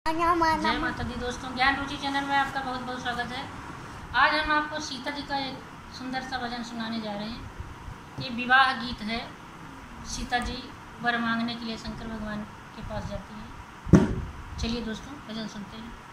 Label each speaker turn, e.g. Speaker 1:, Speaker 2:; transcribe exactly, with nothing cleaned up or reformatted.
Speaker 1: जय माता दी दोस्तों, ज्ञान रुचि चैनल में आपका बहुत बहुत स्वागत है। आज हम आपको सीता जी का एक सुंदर सा भजन सुनाने जा रहे हैं। ये विवाह गीत है। सीता जी वर मांगने के लिए शंकर भगवान के पास जाती हैं। चलिए दोस्तों, भजन सुनते हैं।